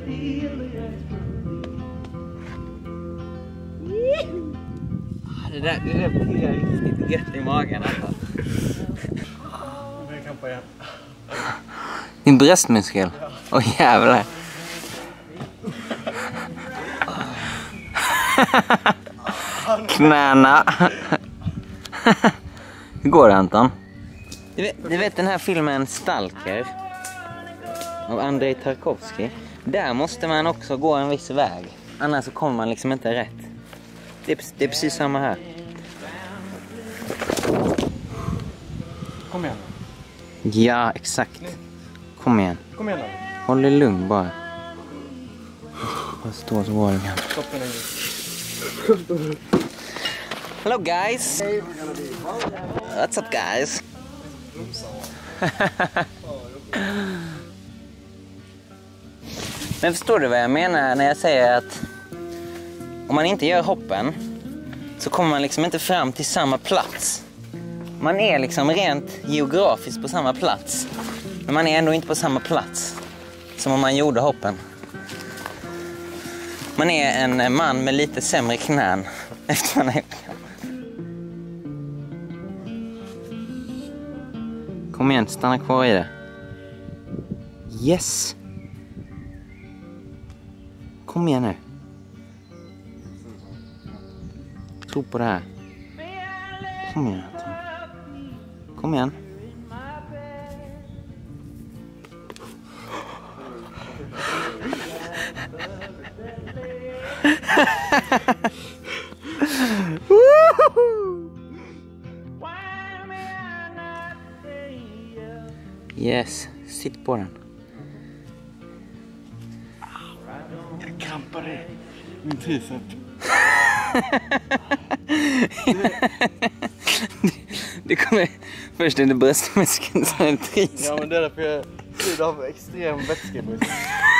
Det där pirrar riktigt gött i magen alltså. Din bröstmuskel? Åh jävlar. Knäna. Hur går det, Anton? Du vet den här filmen Stalker av Andrei Tarkovsky. Där måste man också gå en viss väg. Annars så kommer man liksom inte rätt. Det är precis samma här. Kom igen. Ja, exakt. Kom igen. Kom igen då. Håll dig lugn bara. Bara stå så var det kan. Hello guys. What's up guys? Men förstår du vad jag menar när jag säger att om man inte gör hoppen så kommer man liksom inte fram till samma plats. Man är liksom rent geografiskt på samma plats. Men man är ändå inte på samma plats som om man gjorde hoppen. Man är en man med lite sämre knän efter man är. Kom igen, stanna kvar i det. Yes. Kom igen nu. Tro på det här. Kom igen. Kom igen. Yes, sitt på den. Jag krampar i min tricep. Det kommer först under bröstmuskeln som en tricep. Ja, men det är därför jag lider av extrem vätskebrist.